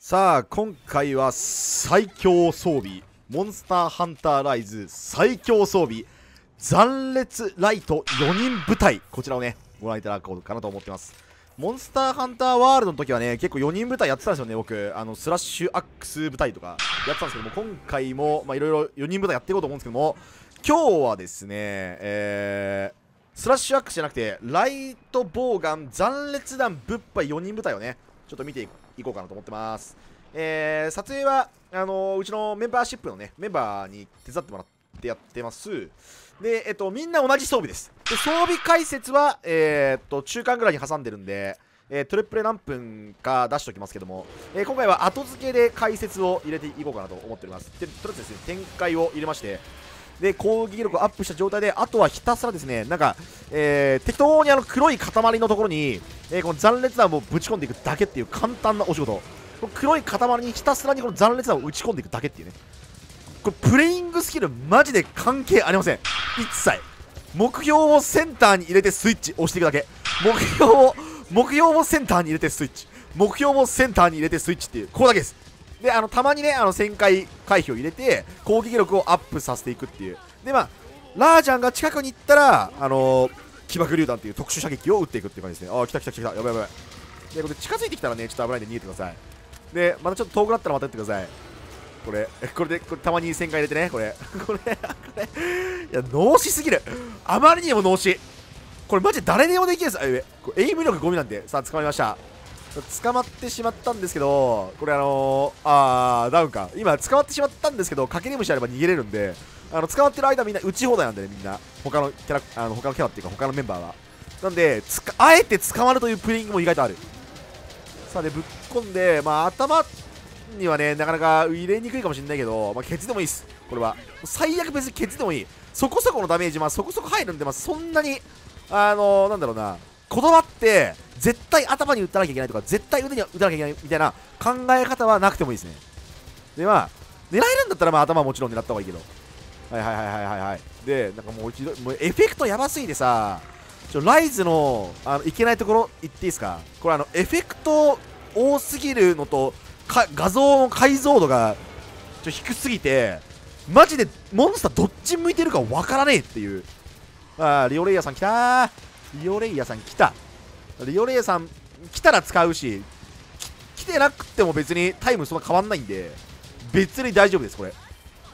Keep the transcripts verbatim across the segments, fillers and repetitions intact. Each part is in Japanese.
さあ今回は最強装備モンスターハンターライズ最強装備残烈ライトよにん部隊、こちらをねご覧いただこうかなと思ってます。モンスターハンターワールドの時はね結構よにん部隊やってたんですよね。僕あのスラッシュアックス部隊とかやってたんですけども、今回もまあいろいろよにん部隊やっていこうと思うんですけども、今日はですねえー、スラッシュアックスじゃなくてライトボウガン残烈弾物販よにん部隊をねちょっと見ていこうかなと思ってます。えー、撮影はあのー、うちのメンバーシップのねメンバーに手伝ってもらってやってます。で、えっと、みんな同じ装備です。で装備解説は、えー、っと中間ぐらいに挟んでるんで、えー、トレプレ何分か出しておきますけども、えー、今回は後付けで解説を入れていこうかなと思っております。でとりあえずですね展開を入れまして、で攻撃力をアップした状態であとはひたすらですねなんか、えー、適当にあの黒い塊のところに、えー、この残烈弾をぶち込んでいくだけっていう簡単なお仕事。この黒い塊にひたすらにこの残烈弾を打ち込んでいくだけっていうね、これプレイングスキルマジで関係ありません。一切目標をセンターに入れてスイッチ押していくだけ。目標を目標をセンターに入れてスイッチ、目標をセンターに入れてスイッチっていうこれだけです。であのたまにねあの旋回回避を入れて攻撃力をアップさせていくっていう。でまあラージャンが近くに行ったらあのー、起爆榴弾っていう特殊射撃を撃っていくっていう感じですね。ああ来た来た来た来た、やばいやばい。でこれ近づいてきたらねちょっと危ないんで逃げてください。でまたちょっと遠くなったらまた撃ってください。これこれでこれたまに旋回入れてねこれこれこれいや脳死すぎる、あまりにも脳死。これマジ誰でもできるんです。あ上これエイム力ゴミなんで。さあ捕まりました。捕まってしまったんですけど、これあのー、あーダウンか。今捕まってしまったんですけど、かけり虫あれば逃げれるんで、あの捕まってる間みんな打ち放題なんでね、みんな他のキャラあの他のキャラっていうか他のメンバーはなんでつかあえて捕まるというプレイングも意外とある。さあでぶっ込んで、まあ頭にはねなかなか入れにくいかもしれないけど、まあ、ケツでもいいっす。これは最悪別にケツでもいい。そこそこのダメージまあそこそこ入るんで、まあ、そんなにあのー、なんだろうな、こだわって絶対頭に打たなきゃいけないとか絶対腕に打たなきゃいけないみたいな考え方はなくてもいいですね。でまあ狙えるんだったらまあ頭はもちろん狙った方がいいけど、はいはいはいはいはいはい。でなんかもう一度もうエフェクトやばすぎてさ、ちょライズのあのいけないところ言っていいですか。これあのエフェクト多すぎるのとか画像の解像度がちょ低すぎてマジでモンスターどっち向いてるかわからねえっていう。あーリオレイヤさん来たー。リオレイヤさん来た。リオレイヤさん来たら使うし、来てなくても別にタイムそんな変わんないんで別に大丈夫です。これ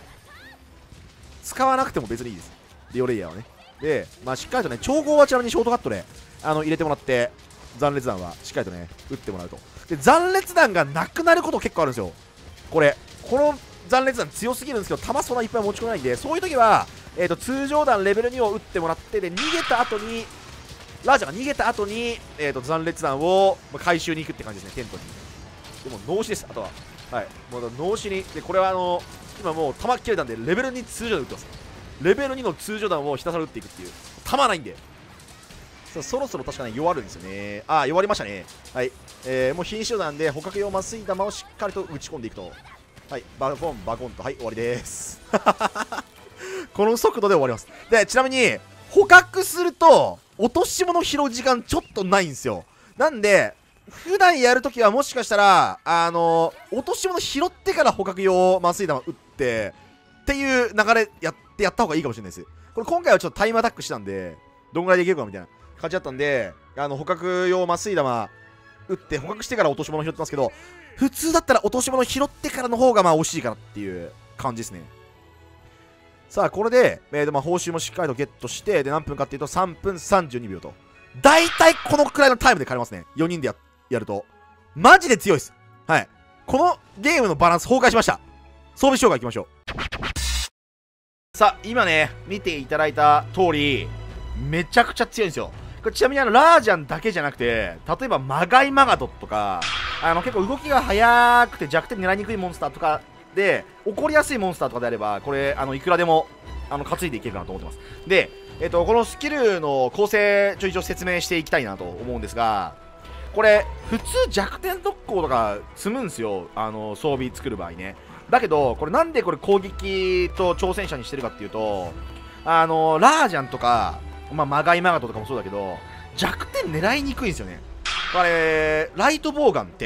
使わなくても別にいいです、リオレイヤーはね。でまあしっかりとね調合はちなみにショートカットであの入れてもらって、残烈弾はしっかりとね打ってもらうと。で残烈弾がなくなること結構あるんですよ。これこの残烈弾強すぎるんですけど弾そんないっぱい持ち込めないんで、そういう時は、えー、と通常弾レベルにを打ってもらって、で逃げた後にラージャが逃げた後に、えー、と残烈弾を回収に行くって感じですね。テントにでも脳死です。あとははいもう脳死にで、これはあの今もう弾切れたんでレベルに通常弾打ってます。レベルにの通常弾をひたすら打っていくっていう。弾ないんでさあそろそろ確かね弱るんですよね。ああ弱りましたね。はい、えー、もう瀕死なんで捕獲用麻酔弾をしっかりと打ち込んでいくと、はいバコンバコンと、はい終わりですこの速度で終わります。でちなみに捕獲すると落とし物拾う時間ちょっとないんですよ。なんで普段やるときはもしかしたらあのー、落とし物拾ってから捕獲用麻酔弾を打ってっていう流れやってやった方がいいかもしれないです。これ今回はちょっとタイムアタックしたんでどんぐらいでいけるかみたいな感じだったんで、あの捕獲用麻酔弾打って捕獲してから落とし物拾ってますけど、普通だったら落とし物拾ってからの方がまあ惜しいかなっていう感じですね。さあこれで、えーとまあ、報酬もしっかりとゲットして、で何分かっていうとさんぷんさんじゅうにびょうと、だいたいこのくらいのタイムで変えますね。よにんで や, やるとマジで強いです。はい、このゲームのバランス崩壊しました。装備紹介いきましょう。さあ今ね見ていただいた通りめちゃくちゃ強いんですよ。これちなみにあのラージャンだけじゃなくて、例えばマガイマガドとかあの結構動きが速くて弱点狙いにくいモンスターとかで起こりやすいモンスターとかであれば、これあのいくらでもあの担いでいけるかなと思ってます。で、えっと、このスキルの構成ちょいちょい説明していきたいなと思うんですが、これ普通弱点特攻とか積むんですよ、あの装備作る場合ね。だけどこれなんでこれ攻撃と挑戦者にしてるかっていうと、あのラージャンとか、まあ、マガイマガトとかもそうだけど弱点狙いにくいんですよね。あれライトボウガンって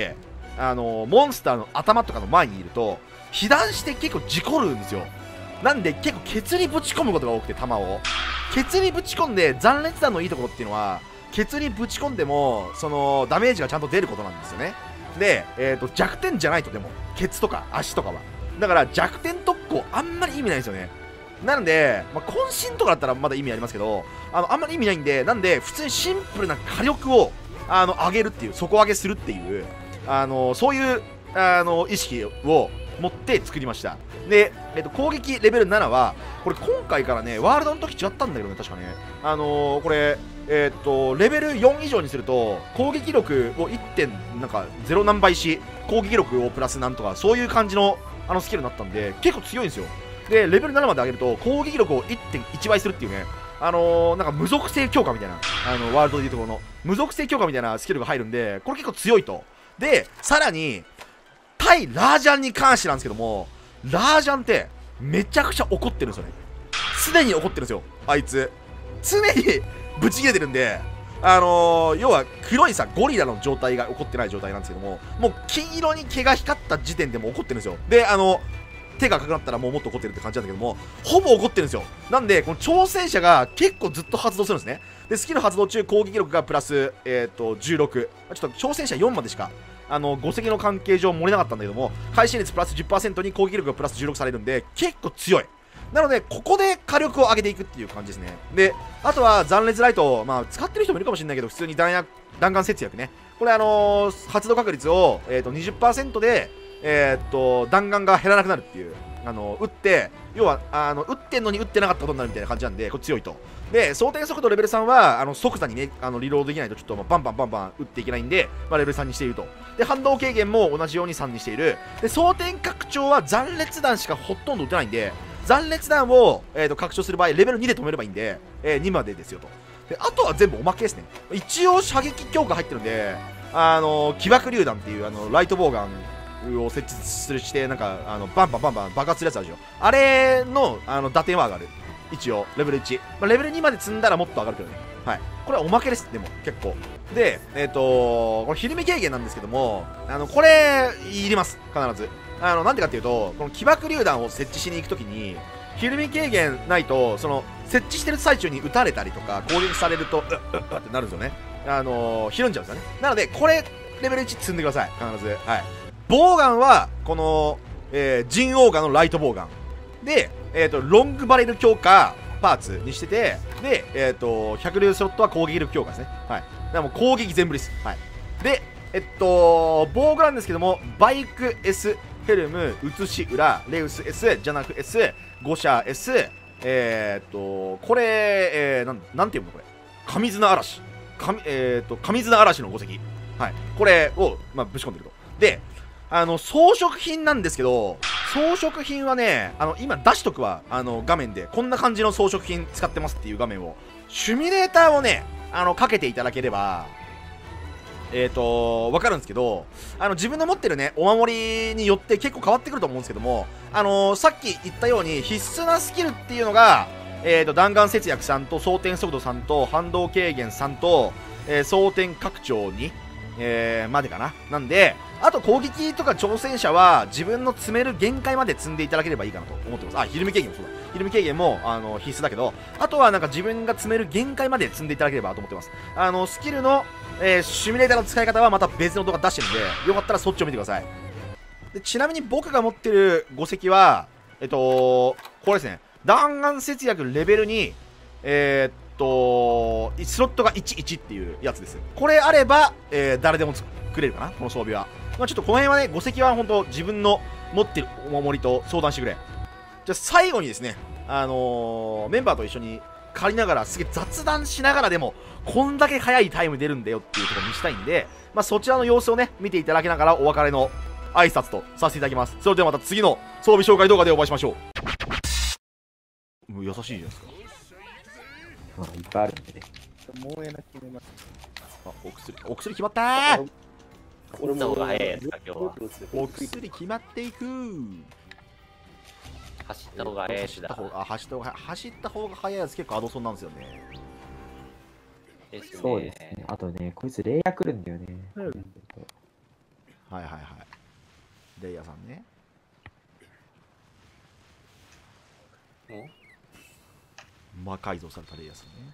あのモンスターの頭とかの前にいると被弾して結構事故るんですよ。なんで結構ケツにぶち込むことが多くて、弾をケツにぶち込んで、残裂弾のいいところっていうのはケツにぶち込んでもそのダメージがちゃんと出ることなんですよね。で、えー、と弱点じゃないと、でもケツとか足とかはだから弱点特攻あんまり意味ないんですよね。なので、まあ、渾身とかだったらまだ意味ありますけど、あのあんまり意味ないんで、なんで普通にシンプルな火力をあの上げるっていう、底上げするっていう、あのそういうあの意識を持って作りました。で、えっと、攻撃レベルななはこれ今回からね、ワールドの時違ったんだけどね、確かね、あのー、これえっとレベルよん以上にすると攻撃力をいってんなんかゼロ何倍し、攻撃力をプラスなんとか、そういう感じのあのスキルになったんで結構強いんですよ。でレベルななまで上げると攻撃力を いってんいち 倍するっていうね、あのー、なんか無属性強化みたいな、あのワールドでいうところの無属性強化みたいなスキルが入るんで、これ結構強いと。でさらに対ラージャンに関してなんですけども、ラージャンってめちゃくちゃ怒ってるんですよね。常に怒ってるんですよ、あいつ常にブチ切れてるんで、あのー、要は黒いさゴリラの状態が起こってない状態なんですけども、もう金色に毛が光った時点でもう怒ってるんですよ。であの手が赤くなったらもうもっと怒ってるって感じなんだけども、ほぼ怒ってるんですよ。なんでこの挑戦者が結構ずっと発動するんですね。でスキル発動中攻撃力がプラス、えー、とじゅうろく、ちょっと挑戦者よんまでしかあのご席の関係上盛れなかったんだけども、回収率プラス じゅっパーセント に攻撃力がプラスじゅうろくされるんで結構強い。なのでここで火力を上げていくっていう感じですね。であとは残裂ライト、まあ、使ってる人もいるかもしれないけど、普通に弾薬弾丸節約ね、これあのー、発動確率を、えー、と にじゅっパーセント で、えー、と弾丸が減らなくなるっていう、あのー、撃って要はあの撃ってんのに撃ってなかったことになるみたいな感じなんで、これ強いと。で装填速度レベルさんはあの即座にね、あのリロードできないとちょっとまあバンバンバンバン撃っていけないんで、まあ、レベルさんにしていると。で反動軽減も同じようにさんにしている。で装填拡張は残裂弾しかほとんど撃てないんで、残裂弾を、えー、と拡張する場合レベルにで止めればいいんで、えー、にまでですよと。であとは全部おまけですね。一応射撃強化入ってるんで、あのー、起爆榴弾っていうあのライトボウガンを設置するしてなんかあのバンバンバンバン爆発するやつあるでしょ。あれのあの打点は上がる。一応レベルいち、まあ、レベルにまで積んだらもっと上がるけどね。はい、これはおまけです。でも結構で、えっ、ー、とこのひるみ軽減なんですけども、あのこれいります必ず。あのなんでかっていうと、この起爆榴弾を設置しに行くときにひるみ軽減ないと、その設置してる最中に撃たれたりとか攻撃されるとうっうっうってなるんですよね。あのー、ひるんじゃうんですよね。なのでこれレベルいち積んでください必ず。はい、ボウガンはこの、えー、ジンオーガのライトボウガンで、えー、とロングバレル強化パーツにしてて、で、えー、とひゃく竜スロットは攻撃力強化ですね。はい、だからもう攻撃全部です。はい、でえっと防具なんですけども、バイク S、ヘルム、写し裏、レウス S、ジャナク S、ゴシャ S、えー、っとこれ、えー、なんなんていうのこれ、神綱嵐、神、えー、っと神綱嵐のご席、はい、これを、まあ、ぶち込んでると。であの装飾品なんですけど、装飾品はね、あの今出しとくわ、あの画面でこんな感じの装飾品使ってますっていう画面を、シミュレーターをねあのかけていただければえーと分かるんですけど、あの自分の持ってるねお守りによって結構変わってくると思うんですけども、あのー、さっき言ったように必須なスキルっていうのが、えーと弾丸節約さんと装填速度さんと反動軽減さんと、えー、装填拡張に、えー、までかな。なんであと攻撃とか挑戦者は自分の積める限界まで積んでいただければいいかなと思ってます。あ、ひるみ軽減もそうだ。ひるみ軽減もあの必須だけど、あとはなんか自分が積める限界まで積んでいただければと思ってます。あのスキルの、えー、シミュレーターの使い方はまた別の動画出してるんで、よかったらそっちを見てください。でちなみに僕が持ってるご席はえっとこれですね、弾丸節約レベルにえー、っとスロットがいちいちっていうやつです。これあれば、えー、誰でも作れるかな、この装備は。まあ、ちょっとこの辺はね、ご席は本当自分の持ってるお守りと相談してくれ。じゃあ最後にですね、あのー、メンバーと一緒に借りながらすげえ雑談しながらでもこんだけ早いタイム出るんだよっていうところにしたいんで、まあ、そちらの様子をね見ていただきながらお別れの挨拶とさせていただきます。それではまた次の装備紹介動画でお会いしましょう。もう優しいじゃないですか。 まあいっぱいあるんでね。 もうえな決めます。 あ、お薬お薬決まったー。 俺も早いやつか今日は。 お薬決まっていくー。 走った方が早いやつだ。 あ、走った方が走った方が早いやつ結構アドソンなんですよね。 ですね。 そうですね。あとね、こいつレイヤー来るんだよね。 うん、 はいはいはい。レイヤーさんね。魔改造されたレイヤーさんね。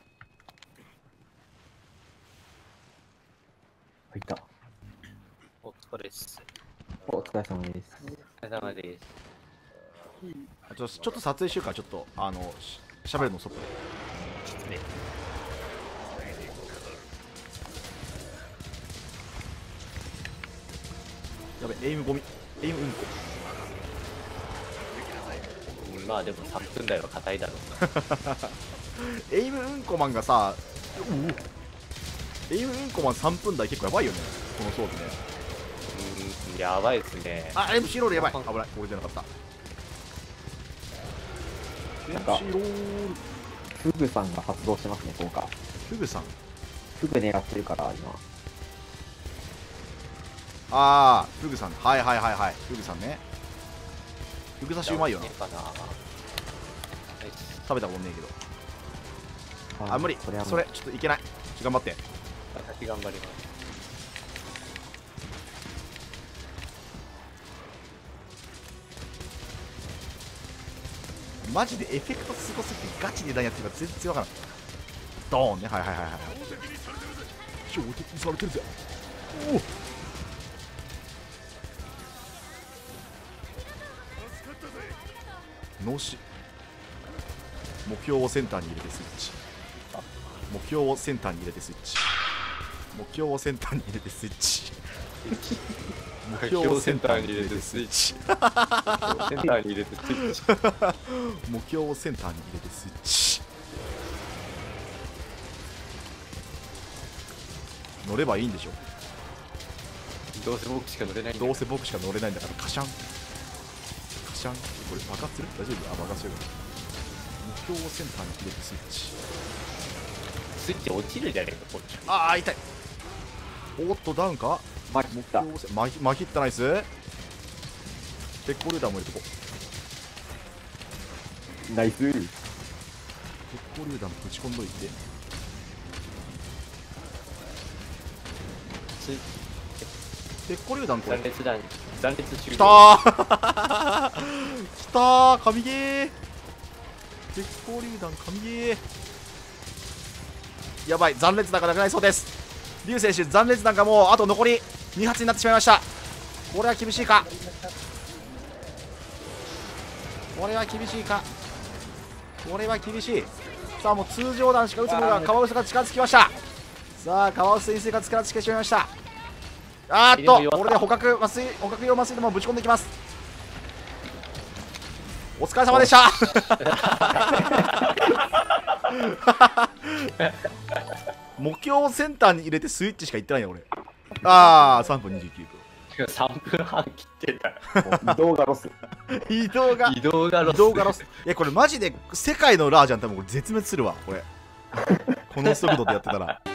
入った。 お疲れっす。 お疲れ様です。 お疲れ様です。 ちょちょっと撮影しようか、ちょっとあのししゃべるの外で。 失礼。 やべ、エイムゴミ、エイムうんこ。 まあでもさんぷん台は硬いだろう。 エイムうんこマンがさ、エイムうんこマンさんぷん台結構やばいよね、この装備ね。 うん、やばいですね。 あ、エムシー ロールやばい。危ない、これ出なかった。 なんかエムシー ロール。 フグさんが発動してますね、今回。 フグさん。 フグ狙ってるから、今。 あー、フグさん。はいはいはいはい。フグさんね。フグ刺しうまいよな。 かな。 食べたことねえけど。あ、無理。それ、 それはそれちょっといけない。ちょっと頑張って。 私頑張ります。 マジでエフェクトすごすぎてガチで何やってるか全然わからん。ドーンね。はいはいはいはい。標的にされてるぜ。おお。脳死。目標をセンターに入れてスイッチ。目標をセンターに入れてスイッチ。目標をセンターに入れてスイッチ。目標をセンターに入れてスイッチ。 センターに入れてスイッチ。 目標をセンターに入れてスイッチ。乗ればいいんでしょ。 どうせ僕しか乗れないんだどうせ僕しか乗れないんだからカシャンカシャン。これ爆発する？大丈夫？あ、爆発してる。目標をセンターに入れてスイッチ。 スイッチ落ちるじゃねえかこれ。 ああ痛い。おっとダウンか。 まきった。 目標をせまひまひったナイス。鉄鋼ルーダーも入れとこう。 ナイス。 鉄鋼ルーダーもぶち込んどいて。 スイッ鉄鋼榴弾これ残裂弾残裂中きたーきたー神ゲー。鉄鋼榴弾神ゲー。やばい、残裂弾がなくなりそうです。龍選手残裂弾がもうあと残りに発になってしまいました。これは厳しいか。これは厳しいか。これは厳しい。さあもう通常弾しか撃つものがカワウソが近づきました。さあカワウソ先生が近づけてしまいました。あーっとこれで捕獲麻酔捕獲用麻酔でもぶち込んでいきます。お疲れ様でした目標をセンターに入れてスイッチしか言ってないよ俺。ああさんぷんにじゅうきゅうふん。 さんぷんはん切ってた。 移動がロス。 移動が移動がロス。 移動がロス。いやこれマジで世界のラージャン多分これ絶滅するわこれこの速度でやってたら。